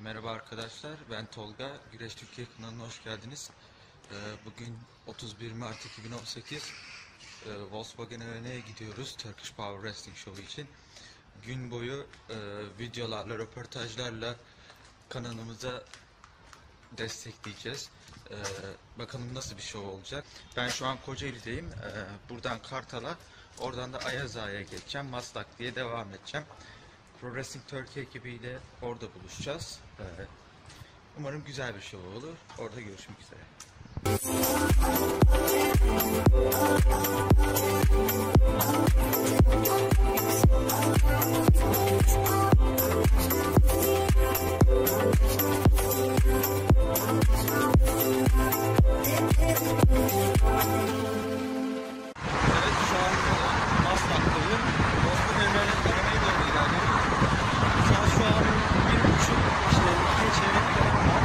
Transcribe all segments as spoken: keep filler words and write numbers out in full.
Merhaba arkadaşlar, ben Tolga. Güreş Türkiye kanalına hoş geldiniz. Ee, bugün otuz bir Mart iki bin on sekiz ee, Volkswagen Arena'ya gidiyoruz Turkish Power Wrestling Show için. Gün boyu e, videolarla, röportajlarla kanalımıza destekleyeceğiz. Ee, bakalım nasıl bir show olacak. Ben şu an Kocaeli'deyim. Ee, buradan Kartal'a, oradan da Ayazağa'ya geçeceğim. Maslak diye devam edeceğim. Pro Wrestling Turkey ekibiyle orada buluşacağız. Ee, umarım güzel bir show olur. Orada görüşmek üzere. Evet, şu an Maslak'tayım. Volkswagen Arena'ya doğru ilerliyorum. Saat şu an bir buçuk, işte iki çeyrek falan var.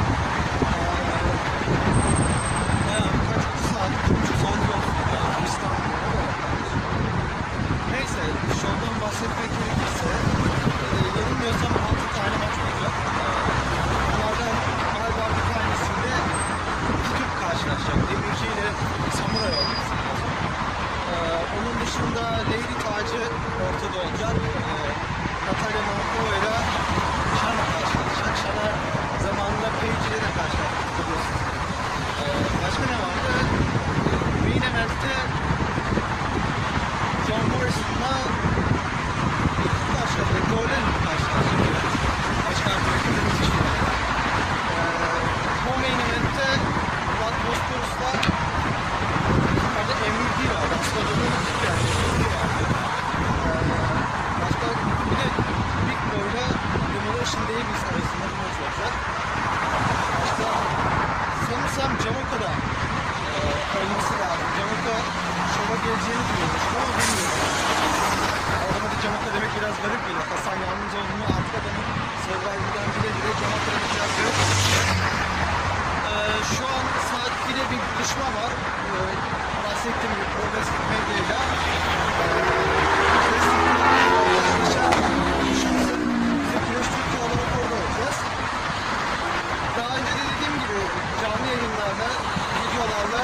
Bayağı birkaç saat, bir buçuk saat yol İstanbul'a. Neyse, şovdan bahsetmek gerekirse, e, yanılmıyorsam altı tane maç olacak. Bunlardan galiba bir tanesinde iki Türk karşılaşacak. Demirci ile Samuray olacak. Ee, onun dışında Lady Tacı ortada olacak. Ee, Natalya Markova ile Şana karşılaşacak. Şana zamanında Paige ile de karşılaştık biliyorsunuz. Ee, başka ne vardı? Main Event'te John Morrison'la karşılaşacak. Jordan karşılaşacak. Başka arkadaşlarımız için. Ee, bu Main Event'te Vlad Bosporus'la orada M V P vardı. Aslında onun iki yani. Başka bir de Big Boy'la Demolition Davis arasında bir maç olacak. İşte sanırsam Jamoka'da e, olması lazım. Jamoka şova geleceğini duyuyormuş ama bilmiyorum. Adama da Jamoka demek biraz garip geliyor. Hasan Yalnızoğlu'nu artık adamın Survivor'dan bile bile Jamoka'da biraz garip. E, şu an saat bire bir buluşma var. E, bahsettiğim gibi Pro Wrestling medyayla daha önce de dediğim gibi canlı yayınlarda, videolarla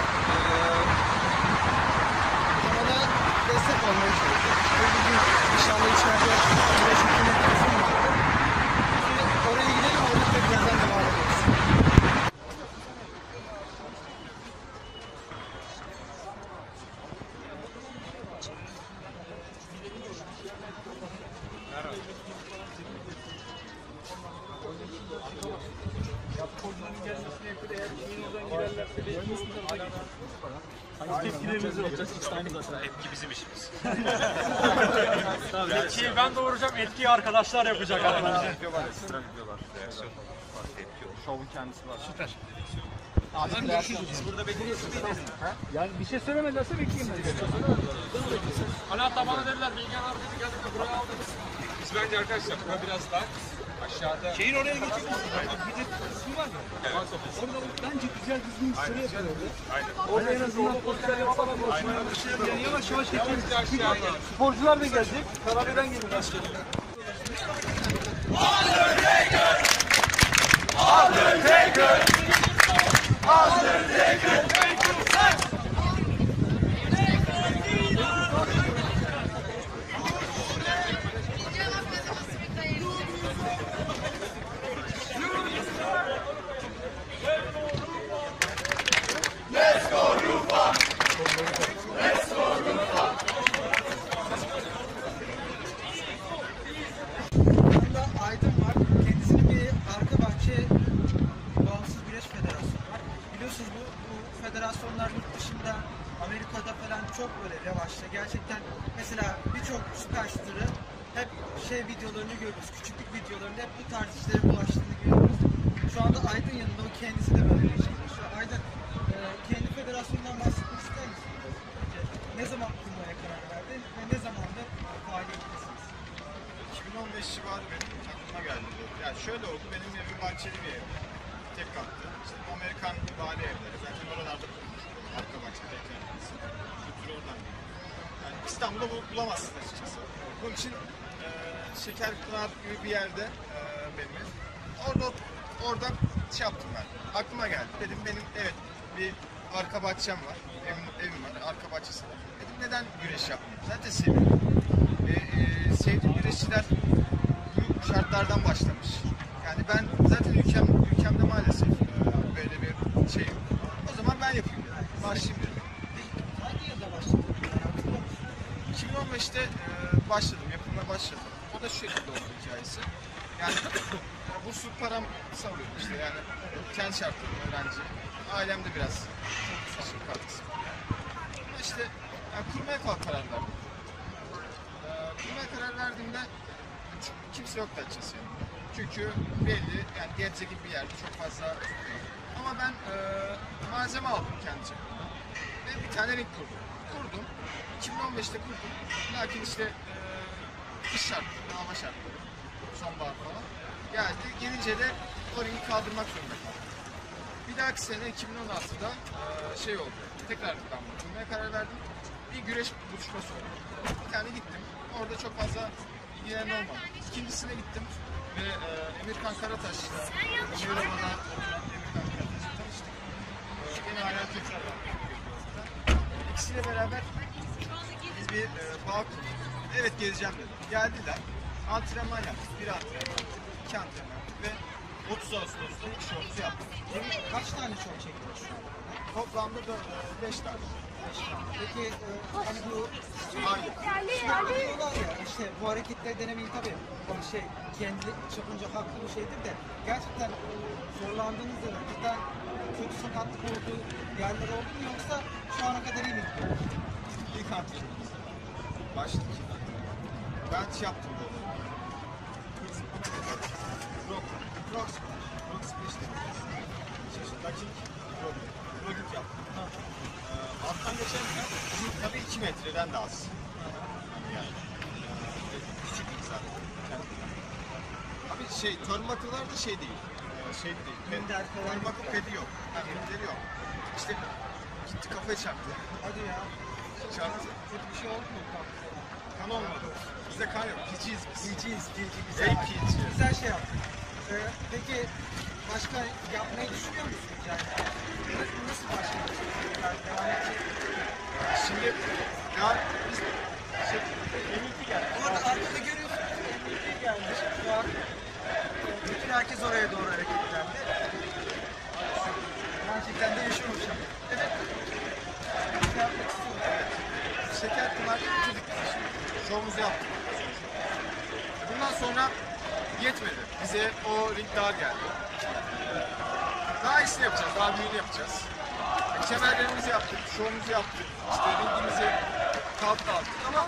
bana destek olmaya çalışıyoruz. Bugün inşallah içeride güreş hükümü kısım vardı. Oraya gidelim, orada tekrardan devam ederiz. Hangi tepkilerimiz olacak? Etki bizim işimiz. Etkiyi ben doğuracağım, etkiyi arkadaşlar yapacak. Video var, ekstra videolar, reaksiyon var, tepki olur. Şovun kendisi var. Süper. Abi görüşürüz. Biz burada bekliyoruz. Yani bir şey söylemezlerse bekleyeyim ben. Hani hatta bana dediler, Bilgen abi dedi, geldik de buraya aldınız. Biz bence arkadaşlar buna biraz daha aşağıda... Şeyin oraya geçecek misin? Bir de kısmı var ya. Evet. Orada bence güzel düzgün bir sıra yapıyor. Aynen. Orada en azından polisler yapalım. Yani yavaş yavaş geçelim. Aşağıya. Sporcular da gelecek. Karabey'den geliyor. Undertaker! Undertaker! Undertaker! Let's go Rufa! Let's go Rufa! Yanında Aydın var. Kendisinin bir arka bahçe bağımsız güreş federasyonu var. Biliyorsunuz bu, bu federasyonlar yurt dışında, Amerika'da falan çok böyle revaçta. Gerçekten mesela birçok süperstarı hep şey videolarını görüyoruz. Küçüklük videolarında hep bu tarz işlere bulaştığını görüyoruz. Şu anda Aydın yanında, o kendisi de böyle bir şey yaşıyor. Aydın, e, kendi federasyonundan bahsetmek ister misin? Ne zaman kurmaya karar verdin ve ne zamandır faaliyettesiniz? iki bin on beş civarı benim aklıma geldi. Yani şöyle oldu, benim evim bahçeli bir ev. Tek katlı. İşte Amerikan vali evleri. Zaten oralarda kurmuştum. Arka bahçedeyken. Kültürü oradan geliyor. Yani İstanbul'da bulamazsın açıkçası. Bunun için e, Şekerpınar gibi bir yerde e, benim ev. Orada oradan şey yaptım ben. Aklıma geldi. Dedim benim evet bir arka bahçem var. Evim, evim var. Arka bahçesi var. Dedim neden güreş yapmayayım? Zaten seviyorum. Ve e, sevdiğim güreşçiler bu şartlardan başlamış. Yani ben zaten ülkem, ülkemde maalesef e, böyle bir şey yok. O zaman ben yapayım dedim. Başlayayım dedim. Hangi yılda başladın? iki bin on beşte e, başladım, yapımına başladım. O da şu şekilde oldu hikayesi. Yani bursluk param savuyorum işte yani kendi şartlarım öğrenci. Ailemde biraz çok katkısı var. Ama işte yani kurmaya karar verdim. E, kurmaya karar verdiğimde kimse yoktu açıkçası. Çünkü belli yani Gebze gibi bir yerde çok fazla yok. Ama ben e, malzeme aldım kendi çapımda. Ve bir tane ring kurdum. Kurdum. iki bin on beşte kurdum. Lakin işte e, iş şartları, hava şartları, sonbahar falan geldi. Gelince de o ringi kaldırmak zorunda kaldım. Bir dahaki sene iki bin on altıda e, şey oldu. Tekrar ben bunu kurmaya karar verdim. Bir güreş buluşması oldu. Bir tane gittim. Orada çok fazla ilgilenen olmadı. İkincisine gittim ve e, Emirkan Karataş'la Emirhan'la oturan Emirkan Karataş'la tanıştık. E, beni hala tekrar İkisiyle beraber biz bir e, bağ kurduk. Evet geleceğim dedim. Geldiler. Antrenman yaptık. Bir antrenman, iki antrenman ve otuz Ağustos'ta ilk şovumuzu yaptık. Kaç tane şov çekiyor şu an? Toplamda beş tane. Peki e, hani bu Aylık. şimdi diyorlar ya işte bu hareketleri denemeyin tabii. O şey kendi çapınca haklı bir şeydir de gerçekten zorlandığınız zaman cidden kötü sakatlık olduğu yerler oldu mu yoksa şu ana kadar iyi mi gidiyor? İlk antrenmanımız. Başladık. Ben şey yaptım böyle. Rock. Rock splash. Rock splash dedim. Şaşırtmak rock. Rock yaptım. Ee, alttan geçerken tabii iki metreden de az. Yani. e, Küçük zaten. Abi şey, turnbuckle'lar da şey değil. Ee, şey değil. Minder falan. Turnbuckle pedi yok. Ha, minderi yok. İşte gitti kafaya çarptı. Hadi ya. Çarptı. Kötü bir şey oldu mu? Kan olmadı. Bizde kan yok. Piciyiz biz. Piciyiz, pici güzel. Ey pici. Güzel şey yaptın. Ee, peki başka yapmayı düşünüyor musunuz yani? Nasıl başladınız? Yani devam edecek. Şimdi ya biz şey, M V P geldi. Bu arada arkada görüyorsunuz M V P gelmiş. Şu an e, bütün herkes oraya doğru hareketlendi. Gerçekten de yaşıyormuş ama. Evet. Ne yapmak istiyorum? Şeker pınar bitirdik biz işi. Şovumuzu yaptık. Bundan sonra yetmedi. Bize o ring dar geldi. Daha iyisini yapacağız, daha büyüğünü yapacağız. Kemerlerimizi yaptık, şovumuzu yaptık. İşte ringimizi kalktı aldık ama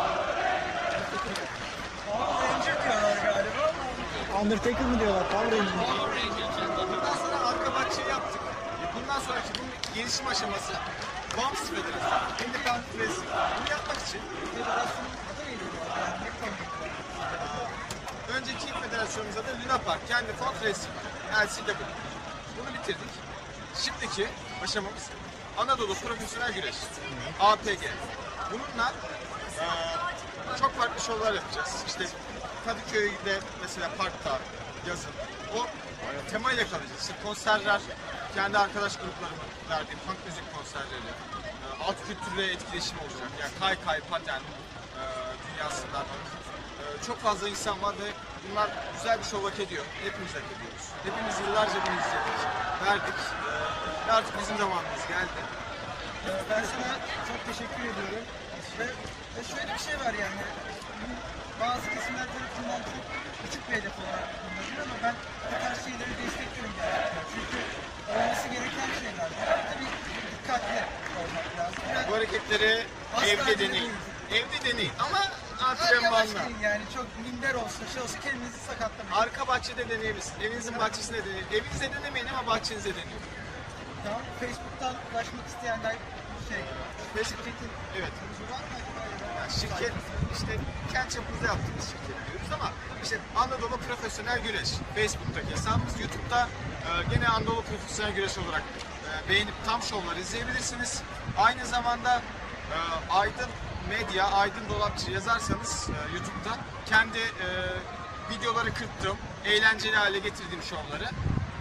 Power Ranger diyorlar galiba. Undertaker mı diyorlar? Power Ranger. bundan sonra arka bahçeyi yaptık. Bundan sonraki bunun gelişim aşaması Bumps Federasyonu, Independent Wrestling. Bunu yapmak için Federasyonun adı neydi bu arada? Yani ne koyduk? önceki federasyonumuzda da Luna Park, kendi Font Racing, L C W. Bunu bitirdik. Şimdiki aşamamız Anadolu Profesyonel Güreş, A P G. Bununla eee, çok farklı şovlar yapacağız. İşte Kadıköy'de mesela parkta yazın o e, temayla kalacağız. İşte konserler, kendi arkadaş gruplarımın verdiğim punk müzik konserleri, e, alt kültürle etkileşim olacak. Yani kaykay, paten e, dünyasından e, çok fazla insan var ve bunlar güzel bir şov hak ediyor. Hepimiz hak ediyoruz. Hepimiz yıllarca bunu izledik, verdik. E, ve artık bizim zamanımız geldi. Ee, Ben sana çok teşekkür ediyorum. Ve, ve şöyle bir şey var yani. Bu bazı kesimler tarafından çok küçük bir hedef olarak kullanılıyor ama ben bu tarz şeyleri destekliyorum gerçekten. Çünkü olması gereken şeyler. Tabii dikkatli olmak lazım. Biraz Bu hareketleri Asla evde deneyin. denemeyin. Evde deneyin ama yavaş antrenmanla. deyin yani. Çok minder olsa şey olsa kendinizi sakatlamayın. Arka bahçede deneyebilirsiniz. Evinizin bahçesinde deneyin. Evinizde denemeyin ama bahçenize deneyin. Tamam. Facebook'tan ulaşmak isteyenler şey, Facebook- şirketin Evet. kurucu var mı acaba? Ya da Yani şirket işte kendi çapımızda yaptığımız şirket diyoruz ama işte Anadolu Profesyonel Güreş Facebook'taki hesabımız, YouTube'da e, gene Anadolu Profesyonel Güreş olarak e, beğenip tam şovları izleyebilirsiniz. Aynı zamanda e, Aydın Medya, Aydın Dolapçı yazarsanız e, YouTube'da kendi e, videoları kırptım, eğlenceli hale getirdiğim şovları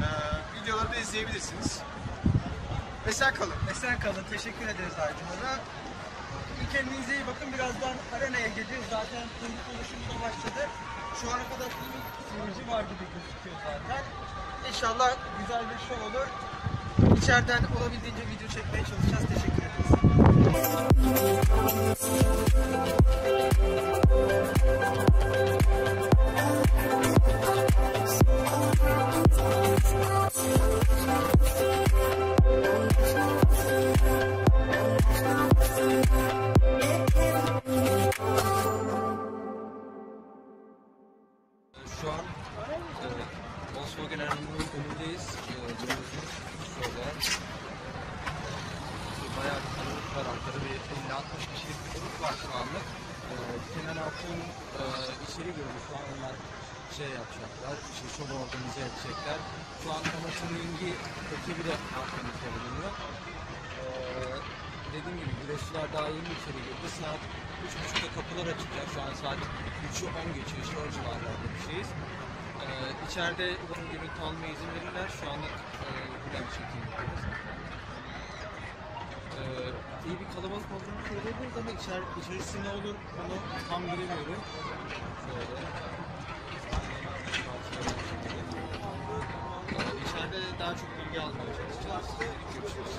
Ee, videoları da izleyebilirsiniz. Esen kalın. Esen kalın. Teşekkür ederiz Aydın'a. Kendinize iyi bakın. Birazdan arenaya geliyoruz. Zaten kulüp oluşumu da başladı. Şu ana kadar bir seyirci var gibi gözüküyor zaten. İnşallah güzel bir show olur. İçeriden olabildiğince video çekmeye çalışacağız. Teşekkür ederiz. Şu an e, Volkswagen Arena'nın önündeyiz. E, Görüyorsunuz şöyle. Bayağı bir kalabalık var. Arkada bir elli altmış kişilik bir grup var şu anlık. E, Kenan Altuğ'un e, içeri girdi. Şu an onlar şey yapacaklar. Şey, şov organize edecekler. Şu an Thomas'ın Ringi ekibi de arkamızda bulunuyor. E, dediğim gibi güreşçiler daha yeni içeri girdi. Saat üç buçukta kapılar açacak. Şu an saat üçü on geçiyor. İşte o civarlarda bir şeyiz. Ee, içeride bunun görüntü almaya izin verirler. Şu anda e, buradan çekim yapıyoruz. Ee, iyi bir kalabalık olduğunu söyleyebiliriz ama içer, içerisi ne olur onu tam bilemiyorum. Şöyle. Ee, içeride daha çok bilgi almaya çalışacağız. Görüşürüz.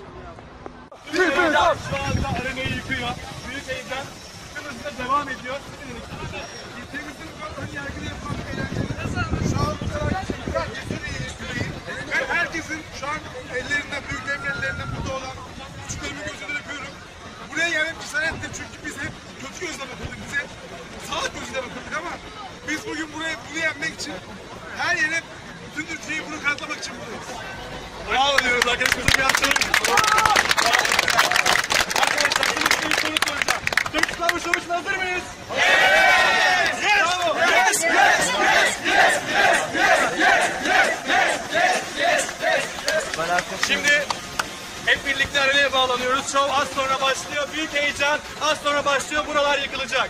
Şu anda arenayı yıkıyor. Büyük heyecan hızla devam ediyor. Temizlik ön yargılı yapmak eğlenceli. Şu an herkesin iyi yüreği. Ben herkesin şu an ellerinden, büyük engellerinde burada olan küçüklerimi gözünden öpüyorum. Buraya gelmek cesarettir çünkü biz hep kötü gözle bakıldık. Bize sağlık gözüyle bakıldık ama biz bugün buraya bunu yenmek için her yere bütün Türkiye'yi bunu kanıtlamak için buradayız. Bravo diyoruz arkadaşlar. Bir açalım. Arkadaşlar şimdi size bir soru soracağım. Türk Star Wars için hazır mıyız? Yes! Bravo! Yes! Yes! Yes! Yes! Yes! Yes! Yes! Şimdi hep birlikte arenaya bağlanıyoruz. Şov az sonra başlıyor. Büyük heyecan az sonra başlıyor. Buralar yıkılacak.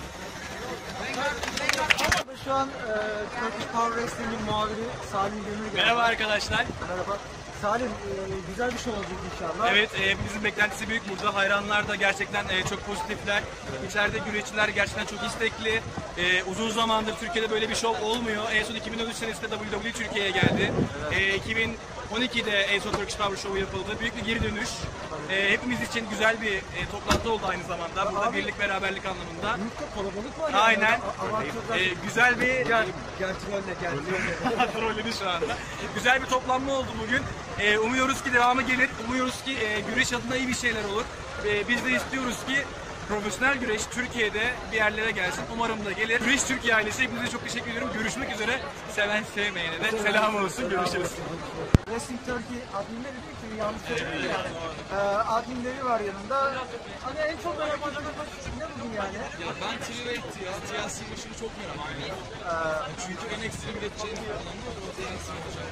Şu an e, Turkish Power Wrestling'in muhabiri Salim Demir geldi. Merhaba arkadaşlar. Merhaba. Salim, e, güzel bir şey olacak inşallah. Evet, e, hepimizin beklentisi büyük burada. Hayranlar da gerçekten e, çok pozitifler. İçeride güreşçiler gerçekten çok istekli. E, uzun zamandır Türkiye'de böyle bir şov olmuyor. En son iki bin on üç senesinde W W E Türkiye'ye geldi. E, iki bin on ikide en son Turkish Power Show yapıldı. Büyük bir geri dönüş. E, hepimiz için güzel bir e, toplantı oldu aynı zamanda. Burada birlik beraberlik anlamında. Büyük de kalabalık var. Aynen. Yani. Avantajlar. E, güzel bir... Gel, gerçi öyle, gerçi öyle. Trolledi şu anda. Güzel bir toplanma oldu bugün. Ee, umuyoruz ki devamı gelir. Umuyoruz ki e, güreş adına iyi bir şeyler olur. E, biz de istiyoruz ki profesyonel güreş Türkiye'de bir yerlere gelsin. Umarım da gelir. Güreş Türkiye ailesi hepinize çok teşekkür ediyorum. Görüşmek üzere. Seven sevmeyene de selam olsun. Görüşürüz. Wrestling Turkey adminleri değil ki yanlış söylüyorum yani. Ee, adminleri var yanında. Hani en çok merak edilen ne bugün yani? Ya ben Trivet ya, T L C başını çok merak ediyorum. Ee, çünkü en ekstrem üreteceğim bir alanda o da en ekstrem olacak.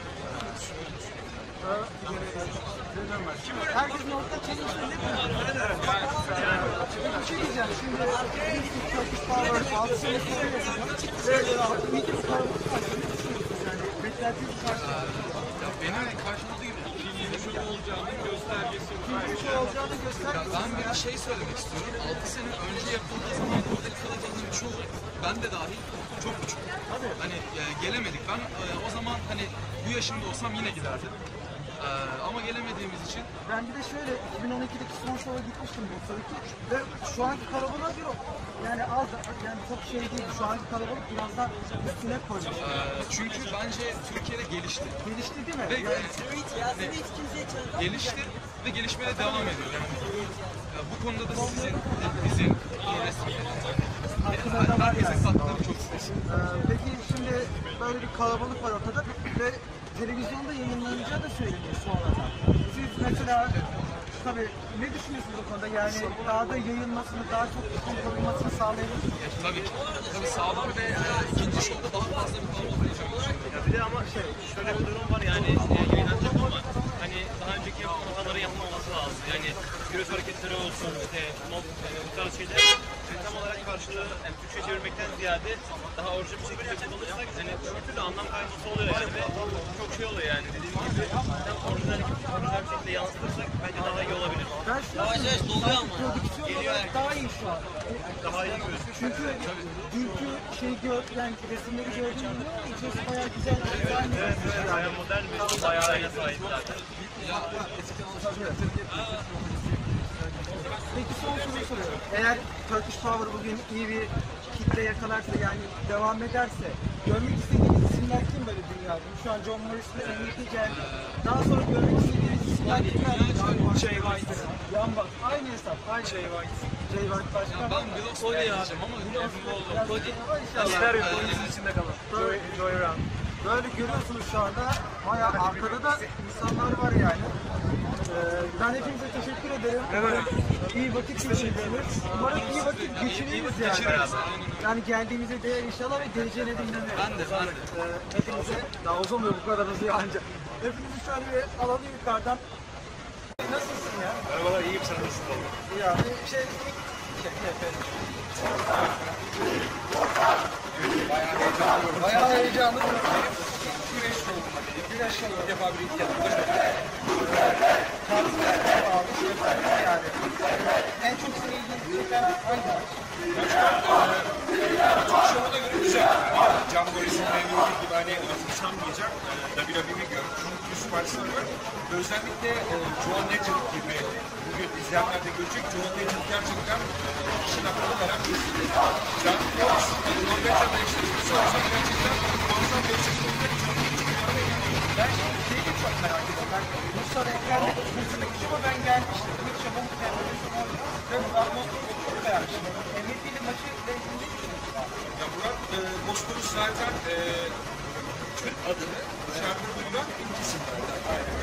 Herkesin orta çalışıyor değil mi? Bir şey diyeceğim. Şimdi Turkish Power altı sene sonra yapacağım. Ve iyi ki bir kalabalık var. Yani beklentiniz karşılıyor. Ya benim karşımda gibi iki yeni şov olacağının göstergesi. Bir şey olacağını göstergesi. Ben bir şey söylemek istiyorum. altı sene önce yapıldığı zaman buradaki kalabalığın çoğu, ben de dahil, çok küçük. Hani e, gelemedik. Ben e, o zaman hani bu yaşımda olsam yine giderdim. E, ama gelemediğimiz için. Ben bir de şöyle iki bin on ikideki son şova gitmiştim Bursa'daki ve şu anki kalabalığa göre yani az yani çok şey değil. Şu anki kalabalık biraz daha üstüne koymuş. E, çünkü bence Türkiye'de gelişti. Gelişti değil mi? Ve, Yani, ve gelişti ve gelişmeye de devam ediyor. Yani e, bu konuda da sizin, bizim, herkesin katkıları çok büyük. Ee, peki şimdi böyle bir kalabalık var ortada ve televizyonda yayınlanacağı da söyleniyor sonradan. Siz mesela tabii ne düşünüyorsunuz bu konuda? Yani daha da yayılmasını, daha çok konuşulmasını sağlayabilir mi? Tabii ki. Tabii sağlam ve e, ikinci şovda daha fazla bir kalabalık olacağını düşünüyorum. Ya bir de ama şey, şöyle bir durum var yani e, yayınlanacak ama hani daha önceki yapılan hataları yapmaması lazım. Yani göğüs hareketleri olsun, işte mob, yani bu tarz şeyler e, tam olarak karşılığı yani Türkçe çevirmekten ziyade daha orijinal bir şekilde kullanırsak hani bir türlü anlam kayması oluyor yani ve çok şey oluyor yani dediğim gibi orijinal orijinal bir şekilde yansıtırsak bence daha iyi olabilir. Ben şu an prodüksiyon olarak daha iyi şu an. Daha iyi gözüküyor. Çünkü dünkü şey gör, yani resimleri gördüğümde içerisi bayağı güzel. Evet, evet, bayağı modern bir bayağı iyi sahip zaten. Peki son soruyu soruyorum. Eğer Turkish Power bugün iyi bir kitle yakalarsa, yani devam ederse, görmek istediğiniz isimler kim böyle dünyada? Şu an John Morris'le M V P geldi. Daha sonra görmek istediğiniz isimler kimler? Jay White. Yan bak. Aynı hesap. Aynı Jay White. Jay White başka. Ben Beyoncé'yle yazacağım ama İster yok. Oyunun içinde kalın. Joy, Joy Round. Böyle görüyorsunuz şu anda. Bayağı arkada da insanlar var yani. Ee, ben hepinize teşekkür ederim. Evet. İyi vakit geçirdiniz. Umarım iyi vakit geçiririz yani. Yani geldiğimize değer inşallah ve geleceğine de inanıyorum. Ben de, ben de. Ee, hepinize, daha uzamıyor bu kadar hızlı anca. Hepinizi şöyle bir alalım yukarıdan. Nasılsın ya? Merhabalar, iyiyim, sen nasılsın? Ya bir şey... Bayağı heyecanlı. Bayağı heyecanlı. Güneş oldu. Güneş oldu. Bir defa bir ilk yaptık. Yani en çok seni ilgilendiren hangi maç? Şovuna göre güzel. Can Boris'in M V P gibi hani unutamayacak W W E görmüş. Bir süperstar var. Özellikle John Legend gibi bugün izleyenler de görecek. John Legend gerçekten işin aklını veren bir isim. Can Boris, John Legend'la eşleşmesi olsa gerçekten muazzam bir eşleşmesi. Ben şeyi de çok merak ediyorum. Ben Bursa'da ekranlık Bursa'daki şova ben gelmiştim. İlk şovum televizyon oynuyor. Ve bu atmosferi çok beğenmiştim. M V P'li maçı ile ilgili ne düşünüyorsun? Ya Murat e, Bozkurt zaten e, Türk adını dışarıda duyulan ilk isimlerden.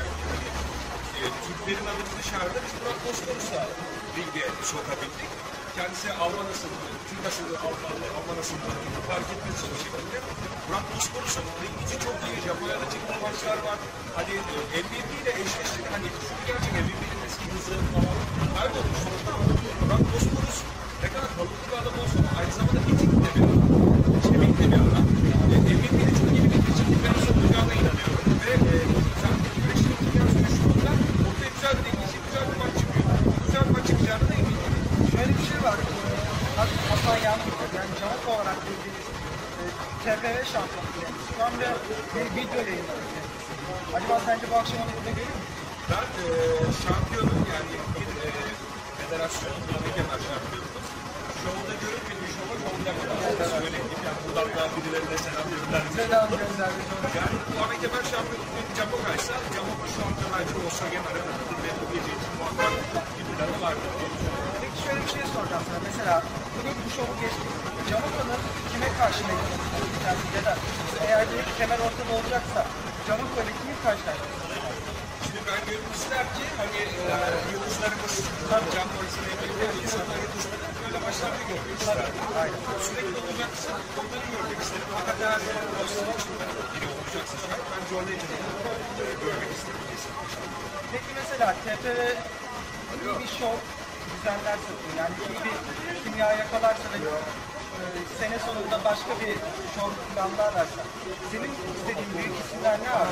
E, Türklerin adını dışarıda biz Murat Bozkurt'la bilgiye sokabildik. Kendisi Alman asıllı, Türk asıllı Alman, Alman asıllı fark etmez bir şekilde. Murat Bozkurt'un bilgisi çok iyi. Japonya'da çıktığı maçlar var. Hani M V P ile eşleşti. Hani şu gerçek M V P'nin eski hızı falan kaybolmuş. Murat Bozkurt ne kadar kalıplı bir adam olsa da aynı zamanda etik de bir adam. Çevik de bir adam. M V P'de çok iyi bir geçirdik. Ben onun olacağına inanıyorum. Ve e, sen güreşin dünyası düştüğünden ortaya güzel bir dengesi, güzel bir maç çıkıyor. Güzel bir maç çıkacağına da eminim. Şöyle bir şey var. Hasan Yanlı'da yani Cavuk olarak bildiğiniz e, T P V şampiyonu kendisi. Şu anda bir video yayınladı kendisi. Acaba sence bu akşam onu burada görür müyüz? Ben e, şampiyonum yani bir e, federasyonun ana kemer şampiyonumuz. Şovda görünmediği şova şovda kadar söyleyeyim. Yani buradan da birilerine selam gönderdim. Selam gönderdi. Yani bu ana kemer şampiyonluğu Camoka'ysa Camoka şu anda bence Olsa Gemer aranıdır ve bu gece için muhakkak bir planı vardır. Peki şöyle bir şey soracağım sana. Mesela bugün bu şovu geçtik. Camoka'nın kime karşı bekliyorsunuz? Ya da eğer bir kemer ortada olacaksa Camoka ile kimi karşılaştırıyorsunuz? Şimdi ben gönül ister ki hani e, yıldızlarımız Can Boris'in emriyle insanlar yıldızları böyle başlarda görmek ister. Sürekli olacaksa onları görmek isterim. Fakat eğer Boris'in içinde biri olacaksa şayet ben John Legend'ı e, görmek isterim. Peki mesela T P V bir şov düzenlerse, yani iyi bir kimya yakalarsa ve e, sene sonunda başka bir şov planlarlarsa senin istediğin büyük isimler ne var?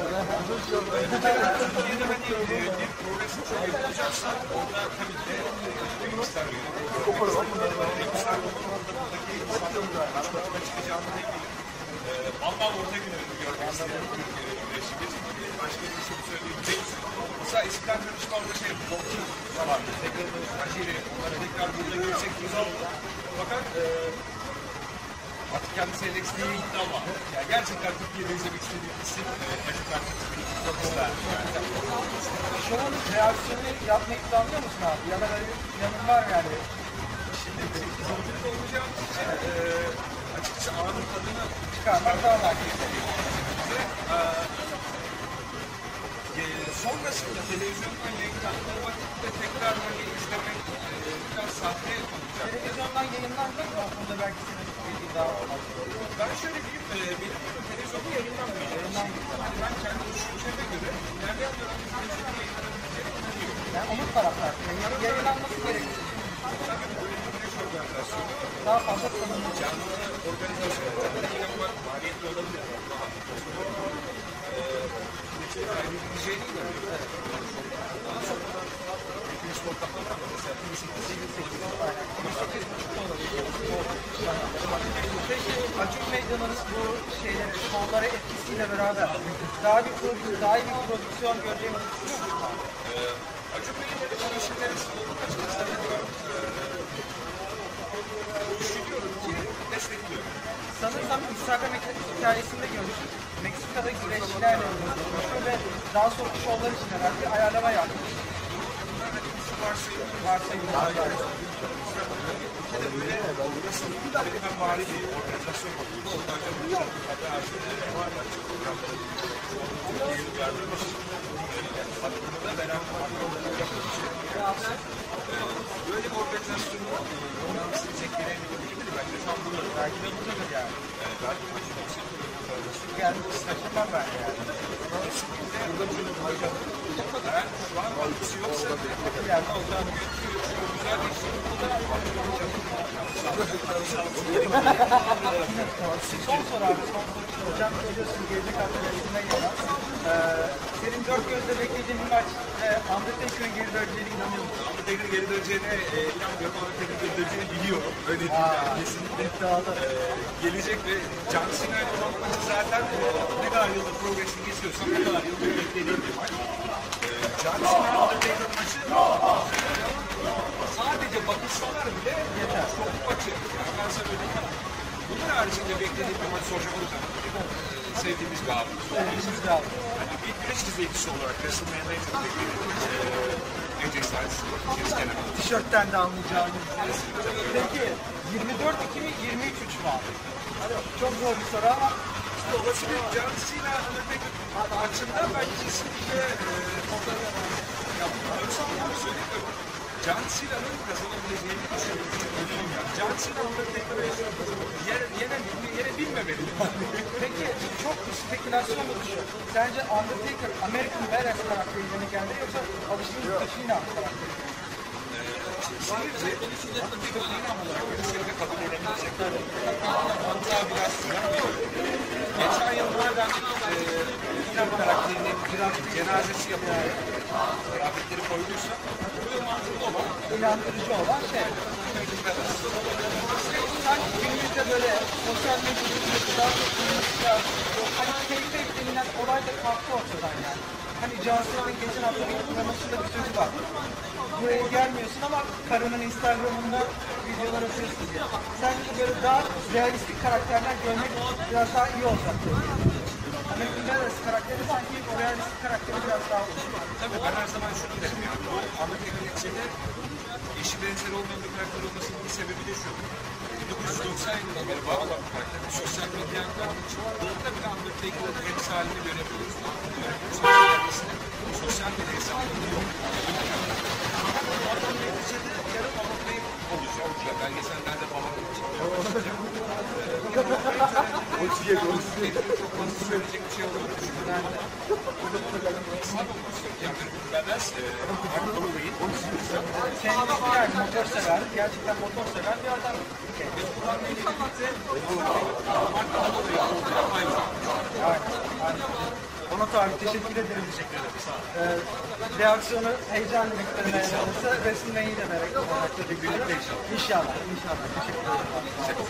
Yeni hani e, bir progresin çok yapılacaksa orada tabii ki büyük ister büyük ister buradaki insanların karşılaşma çıkacağını da eminim. Vallahi orta günlerini görmek isterim. Başka bir şey söyleyeyim. Mesela eskiden karışmamda şey bokçu vardı. Tekrar Ajiri, onları tekrar burada görsek güzel olur. Fakat e, artık kendisi N X T'ye gitti ama yani gerçekten Türkiye'de izlemek istediğim isim Ajikar çok ister. Şovun reaksiyonu yapmayı planlıyor musun abi? Ya da böyle bir planın var yani. Şimdi zorlukta olacağımız için e, açıkçası anın tadını Çıkarmak daha var. e, sonrasında televizyondan yayınlandığı vakitte tekrar hani izlemek e, biraz sahte olacak. Televizyondan yayınlanacak mı? Bunda belki senin bilgi daha olmaz. Ben şöyle diyeyim, e, benim gibi televizyonda yayınlanmayacak. Hani ben kendi düşünceme göre ilerleyen dönemde televizyonda yayınlanabileceğine inanıyorum. Yani onun taraftarı. Yani yayınlanması gerekiyor. Tabii böyle bir güneş organizasyonu Daha fazla tanınmış. canlı organizasyonu tabii ki yapmak maliyetli olabilir. Daha Peki Acun Medya'nın bu şeylere, şovlara etkisiyle beraber daha bir prodüksiyon, daha iyi bir prodüksiyon göreceğimizi düşünüyor musunuz? Acun Bey'in böyle girişimleri açıkçası düşünüyorum ki destekliyorum. Sanırsam Instagram hikayesinde görmüştük. Meksika'da güreşçilerle görüşüyor ve daha sonra şovlar için herhalde bir ayarlama yapmış. Varsayımlar. Amerikan vari bir organizasyon oluyor. Böyle bir organizasyonu olmaması çekmeleri değil bence tam bunu. Belki de budur yani. Evet, belki de bu Yani şaşırmam ben yani. eğer şu an balıkçı yoksa Yani olacağını güzel bir şey. Son soru abi, son soru. Hocam söylüyorsun gelecek hafta resimden yana. Ee, senin dört gözle beklediğin bir maç ve Undertaker'ın geri döneceğine inanıyor musun? Undertaker'ın geri döneceğine e, inanmıyorum. Undertaker'ın geri döneceğini biliyorum. Öyle değil yani. Kesinlikle İddialı. e, gelecek ve John Cena ile olan maçı zaten e, ne kadar yıldır Pro Wrestling izliyorsam ne kadar yıldır beklediğim bir maç. E, John Cena Undertaker maçı sadece bakışsalar bile yeter. Çok maçı. Yani ben sana öyle diyeyim. Bunun haricinde beklediğim bir maç soracak olursak e, sevdiğimiz bir abi. Sevdiğimiz bir abi. Yani bir güreş izleyicisi olarak WrestleMania'yı çok beklediğim e, A J Styles, James Kennedy. Tişörtten de anlayacağınız. Peki yirmi dört Ekim yirmi üç üç var. Çok zor bir soru ama Olası bir John Cena Undertaker maçından ben kesinlikle yapmıyorum. Onu söylemiyorum. John Cena'nın kazanabileceğini düşünüyorum. John Cena Undertaker'ı yere, yere, yere bilmemeli. peki çok spekülasyon oluşuyor. Sence Undertaker American Badass karakteriyle mi geldi yoksa alıştığımız taşıyla mı karakteri? Seyirci Undertaker'ın inam olarak görüşlerine kabul edebilecek. Hatta biraz geçen yıl madem İnan karakterinin biraz cenazesi yapılıyor. Kıyafetleri koyduysa bu yıl mantıklı olan İnandırıcı olan şey. Sanki günümüzde böyle sosyal medyada daha çok günümüzde hani keyfe denilen olay da kalktı ortadan yani. Hani Cansu'nun geçen hafta bir promosunda bir sözü var. Buraya gelmiyorsun ama karının Instagram'ında videolar atıyorsun diye. Sanki böyle daha realistik karakterler görmek biraz daha iyi olacak. American Badass karakteri sanki o realistik karakteri biraz daha oluşuyor. tabii ben her zaman şunu derim yani. Bu Undertaker'ın içinde eşi benzeri olmayan bir karakter olmasının bir sebebi de şu. bin dokuz yüz doksan yılında beri var olan bir karakter. Sosyal medyanın çoğunlukla bir Undertaker'ın emsalini görebiliyoruz. Sosyal medyasında sosyal medya hesapları yok. Oradan neticede yarın Undertaker olacak. Belgesellerde falan olacak. Çok fazla söyleyecek bir şey olduğunu düşünüyorum. Badass, Mark Holloway'in Kendisi yani motor sever, gerçekten motor sever bir adam. Aynen, aynen. Ona tabii teşekkür ederim. Teşekkür ederim. Ee, reaksiyonu heyecanla beklemeye yanılırsa resimden yine merak ediyorum. Birlikte inşallah. İnşallah, inşallah. Teşekkür ederim.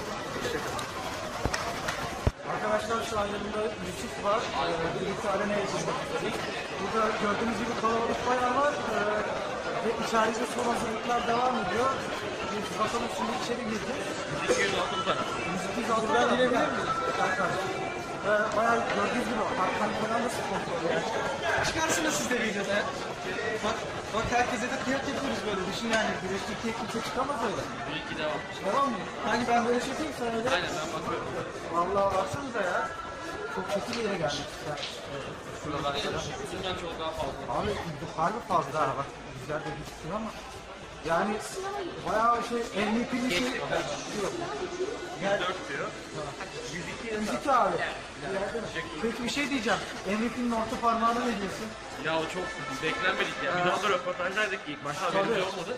Arkadaşlar şu an yanımda Yusuf var. Ee, birlikte arenaya geçtik. Burada gördüğünüz gibi kalabalık bayağı var. Ee, ve içeride son hazırlıklar devam ediyor. Biz bakalım şimdi içeri gireceğiz. yüz iki yüz altı para. yüz iki yüz altı para girebilir miyiz? Ee, bayağı gördüğünüz gibi Hakan falan da sponsor yani. Çıkarsınız siz de videoda. Bak, bak herkese de kıyak yapıyoruz böyle. Düşün yani güreş Türkiye kimse çıkamaz öyle. İyi ki devam. Tamam mı? Hangi ben böyle çekeyim sana da. Aynen ben bakıyorum. Vallahi baksanıza ya. Çok kötü bir yere geldik. Şuralar yüzünden çok daha fazla. Abi harbi fazla ha bak. Güzel de bir ama. Yani bayağı şey M V P'li şey yok. dört diyor. yüz iki abi. Peki bir şey diyeceğim. M V P'nin orta parmağına ne diyorsun? Ya o çok beklenmedik ya. Bir daha da röportajdaydık ilk başta haberimiz olmadı.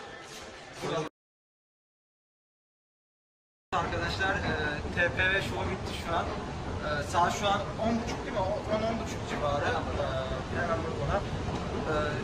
Arkadaşlar e, T P V show bitti şu an. E, saat şu an on buçuk değil mi? on on buçuk civarı. E,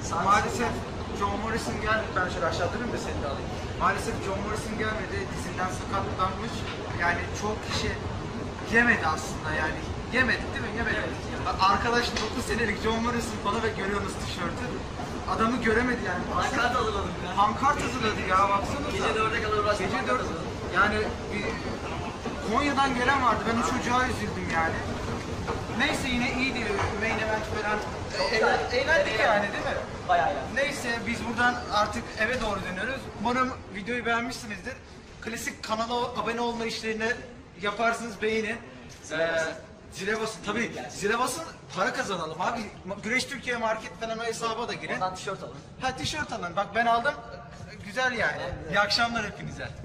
Maalesef John Morrison gelmedi. Ben şöyle aşağı durayım da seni de alayım. Maalesef John Morrison gelmedi. Dizinden sakatlanmış. Yani çok kişi yemedi aslında yani. Yemedik değil mi? Yemedik. Arkadaş dokuz senelik John Morrison bana ve görüyorsunuz tişörtü. Adamı göremedi yani. Pankart hazırladım ya. Pankart hazırladı ya baksana. Gece dörde kadar uğraştım. Gece dört. Yani bir Konya'dan gelen vardı. Ben o çocuğa üzüldüm yani. Neyse yine iyiydi. Main event falan. E, eğlendik yani değil mi? Bayağı ya. Neyse biz buradan artık eve doğru dönüyoruz. Umarım videoyu beğenmişsinizdir. Klasik kanala abone olma işlerini yaparsınız, beğenin. Ee, zile basın. Tabii zile basın, para kazanalım abi. Güreş Türkiye Market falan o hesaba da girin. Oradan tişört alın. Ha tişört alın. Bak ben aldım. Güzel yani. İyi akşamlar hepinize.